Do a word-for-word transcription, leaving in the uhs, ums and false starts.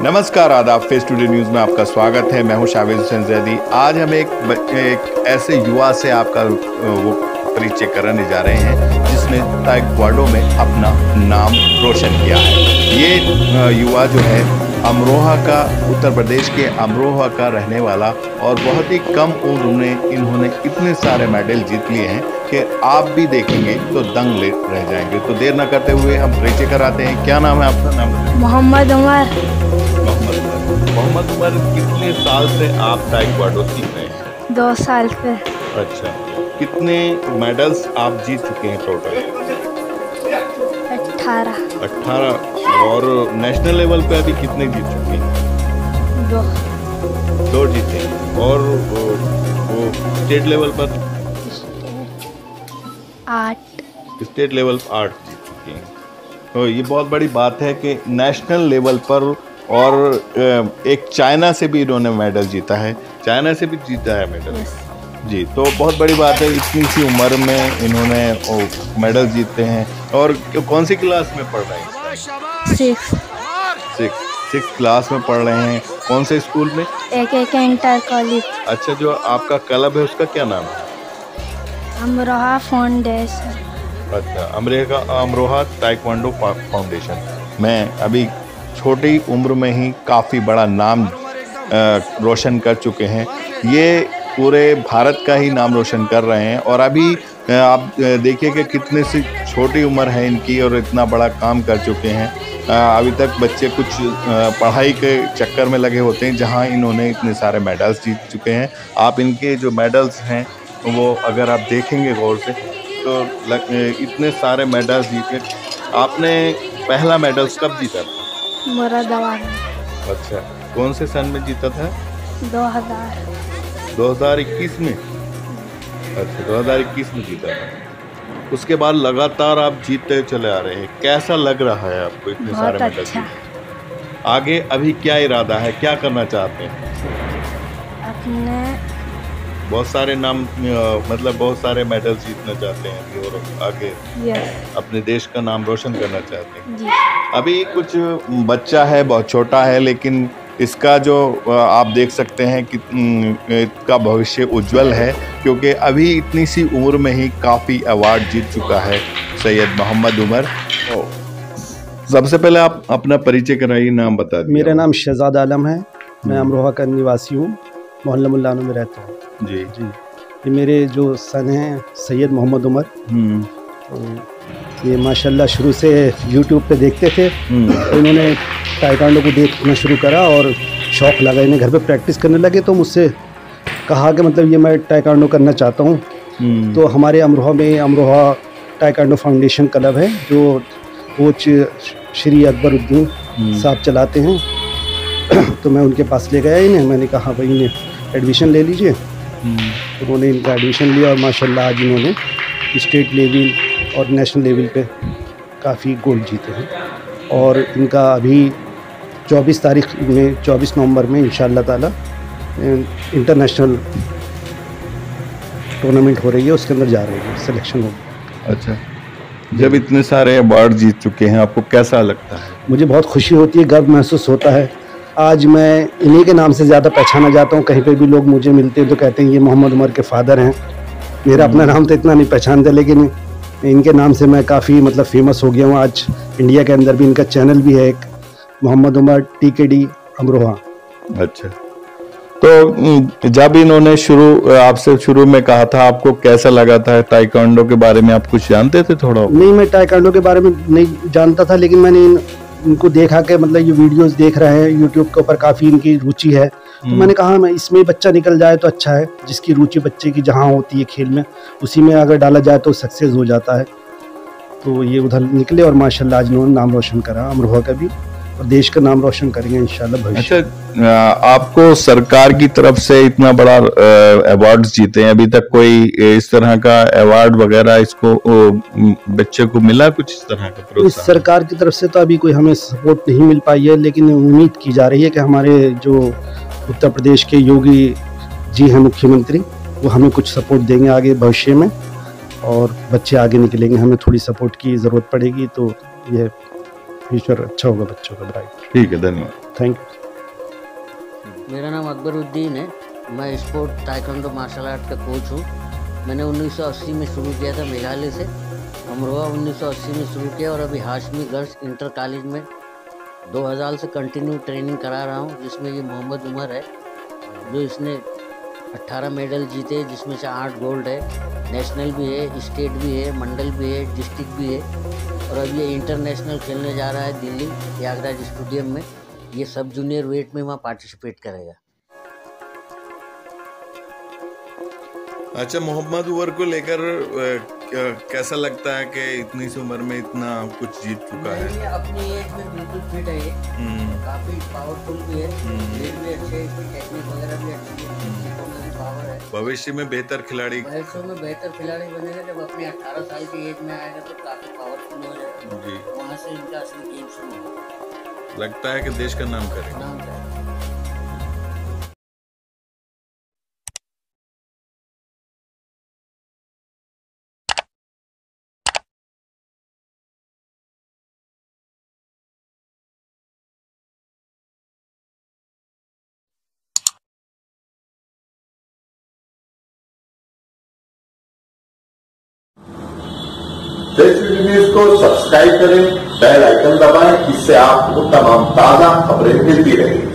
नमस्कार, आदाब। Face today news में आपका स्वागत है। मैं हूं शावेद हुसैन जैदी। आज हम एक, एक ऐसे युवा से आपका वो परिचय कराने जा रहे हैं जिसने ताइक्वांडो में अपना नाम रोशन किया है। ये युवा जो है अमरोहा का, उत्तर प्रदेश के अमरोहा का रहने वाला और बहुत ही कम उम्र में इन्होंने इतने सारे मेडल जीत लिए हैं कि आप भी देखेंगे तो दंग ले रह जाएंगे। तो देर न करते हुए हम परिचय कराते हैं। क्या नाम है आपका? नाम मोहम्मद उमर। मोहम्मद उमर। मोहम्मद उमर, कितने साल से आप ताइक्वांडो सीख रहे हैं? दो साल से। अच्छा, कितने मेडल्स आप जीत चुके हैं टोटल? अठारह। अठारह। और नेशनल लेवल पे अभी कितने जीत चुके हैं? दो। दो जीते। और वो, वो स्टेट लेवल पर? आठ। स्टेट लेवल पर आठ जीत चुके हैं। तो ये बहुत बड़ी बात है कि नेशनल लेवल पर, और एक चाइना से भी इन्होंने मेडल जीता है। चाइना से भी जीता है मेडल जी। तो बहुत बड़ी बात है, इतनी सी उम्र में इन्होंने मेडल जीते हैं। और कौन सी क्लास में पढ़ रहे हैं? सिक्स। सिक्स सिक्स क्लास में पढ़ रहे हैं। कौन से स्कूल में? एक एक इंटर कॉलेज। अच्छा, जो आपका क्लब है उसका क्या नाम है? अमरोहा फाउंडेशन। अच्छा, अमरीका अमरोहा ताइक्वांडो फाउंडेशन। मैं अभी छोटी उम्र में ही काफ़ी बड़ा नाम रोशन कर चुके हैं। ये पूरे भारत का ही नाम रोशन कर रहे हैं। और अभी आप देखिए कि कितने सी छोटी उम्र है इनकी और इतना बड़ा काम कर चुके हैं। अभी तक बच्चे कुछ पढ़ाई के चक्कर में लगे होते हैं, जहां इन्होंने इतने सारे मेडल्स जीत चुके हैं। आप इनके जो मेडल्स हैं वो अगर आप देखेंगे गौर से तो इतने सारे मेडल्स जीते। आपने पहला मेडल्स कब जीता था? मुरादाबाद। अच्छा, कौन से सन में जीता था? दो हजार। दो हज़ार इक्कीस में? अच्छा, दो हज़ार इक्कीस में जीता था। उसके बाद लगातार आप जीतते चले आ रहे हैं। कैसा लग रहा है आपको इतने सारे मेडल? अच्छा। आगे अभी क्या इरादा है, क्या करना चाहते हैं? अपने बहुत सारे नाम, मतलब बहुत सारे मेडल जीतना चाहते हैं और आगे यस अपने देश का नाम रोशन करना चाहते हैं जी। अभी कुछ बच्चा है, बहुत छोटा है, लेकिन इसका जो आप देख सकते हैं कि इसका भविष्य उज्जवल है, क्योंकि अभी इतनी सी उम्र में ही काफ़ी अवार्ड जीत चुका है सैयद मोहम्मद उमर। सबसे पहले आप अपना परिचय कराइए, नाम बता दीजिए। मेरा नाम शहजाद आलम है। मैं अमरोहा का निवासी हूँ, मोहल्ला मुल्लानो में रहता हूँ। जी जी। ये मेरे जो सन हैं सैयद मोहम्मद उमर। तो ये माशाल्लाह शुरू से यूट्यूब पे देखते थे, तो इन्होंने ताइक्वांडो को देखना शुरू करा और शौक़ लगा, इन्हें घर पे प्रैक्टिस करने लगे। तो मुझसे कहा कि मतलब ये मैं ताइक्वांडो करना चाहता हूँ। तो हमारे अमरोहा में अमरोहा ताइक्वांडो फाउंडेशन क्लब है, जो कोच श्री अकबरुद्दीन साहब चलाते हैं। तो मैं उनके पास ले गया इन्हें, मैंने कहा भाई इन्हें एडमिशन ले लीजिए। तो उन्होंने इनका एडमिशन लिया और माशाल्लाह आज इन्होंने स्टेट लेवल और नेशनल लेवल पे काफ़ी गोल्ड जीते हैं। और इनका अभी चौबीस तारीख में, चौबीस नवंबर में इंशाअल्लाह ताला इंटरनेशनल टूर्नामेंट हो रही है, उसके अंदर जा रहे हैं, सिलेक्शन होगी। अच्छा, जब इतने सारे अवार्ड जीत चुके हैं आपको कैसा लगता है? मुझे बहुत खुशी होती है, गर्व महसूस होता है। आज मैं इन्हीं के नाम से ज़्यादा पहचाना जाता हूँ। कहीं पे भी लोग मुझे मिलते हैं तो कहते हैं ये मोहम्मद उमर के फादर हैं। मेरा अपना नाम तो इतना नहीं पहचानते, लेकिन इनके नाम से मैं काफ़ी मतलब फेमस हो गया हूँ। आज इंडिया के अंदर भी इनका चैनल भी है एक, Mohammad Umar T K D Amroha. अच्छा, तो जब इन्होंने शुरू आपसे शुरू में कहा था, आपको कैसा लगा था? ताइक्वांडो के बारे में आप कुछ जानते थे थोड़ा? नहीं, मैं ताइक्वांडो के बारे में नहीं जानता था, लेकिन मैंने इन, इनको देखा कि मतलब ये वीडियोस देख रहे हैं यूट्यूब के ऊपर, काफ़ी इनकी रुचि है। तो मैंने कहा मैं इसमें बच्चा निकल जाए तो अच्छा है। जिसकी रुचि बच्चे की जहाँ होती है खेल में, उसी में अगर डाला जाए तो सक्सेस हो जाता है। तो ये उधर निकले और माशाल्लाह आज इन्होंने नाम रोशन करा अमरोहा का भी, और देश का नाम रोशन करेंगे इंशाल्लाह भविष्य। अच्छा, आपको सरकार की तरफ से इतना बड़ा अवार्ड जीते हैं, अभी तक कोई इस तरह का अवार्ड वगैरह इसको बच्चे को मिला कुछ इस तरह का प्रोत्साहन? इस सरकार की तरफ से तो अभी कोई हमें सपोर्ट नहीं मिल पाई है, लेकिन उम्मीद की जा रही है कि हमारे जो उत्तर प्रदेश के योगी जी हैं मुख्यमंत्री, वो हमें कुछ सपोर्ट देंगे आगे भविष्य में, और बच्चे आगे निकलेंगे। हमें थोड़ी सपोर्ट की ज़रूरत पड़ेगी, तो यह फ्यूचर अच्छा होगा बच्चों का। ब्राइट। ठीक है, धन्यवाद। थैंक मेरा नाम अकबरुद्दीन है। मैं स्पोर्ट ताइक्वांडो मार्शल आर्ट का कोच हूँ। मैंने उन्नीस सौ अस्सी में शुरू किया था मेघालय से। अमरोहा उन्नीस सौ अस्सी में शुरू किया और अभी हाशमी गर्ल्स इंटर कॉलेज में दो हज़ार से कंटिन्यू ट्रेनिंग करा रहा हूँ, जिसमें ये मोहम्मद उमर है जो इसने अट्ठारह मेडल जीते, जिसमें से आठ गोल्ड है। नेशनल भी है, स्टेट भी है, मंडल भी है, डिस्ट्रिक्ट भी है और अब ये इंटरनेशनल खेलने जा रहा है दिल्ली प्रयागराज स्टेडियम में। ये सब जूनियर वेट में वहाँ पार्टिसिपेट करेगा। अच्छा, मोहम्मद उमर को लेकर कैसा लगता है कि इतनी सी उम्र में इतना कुछ जीत चुका है? ये अपनी एज में बिल्कुल फिट है, ये काफी पावरफुल भी है, वेट भी अच्छे है, इसकी टेक्निक वगैरह भी अच्छी है, पावर है। भविष्य में बेहतर खिलाड़ी भविष्य में बेहतर खिलाड़ी बनेगा। जब अपने अठारह साल की एज में आएगा तो काफी पावरफुल हो जाएगा जी। वहाँ से इनका असली गेम शुरू होगा। लगता है कि देश का नाम करेगा। नाम करेगा। फेसबुक न्यूज को सब्सक्राइब करें, बेल आइकन दबाएं, इससे आपको तमाम ताजा खबरें मिलती रहेंगी।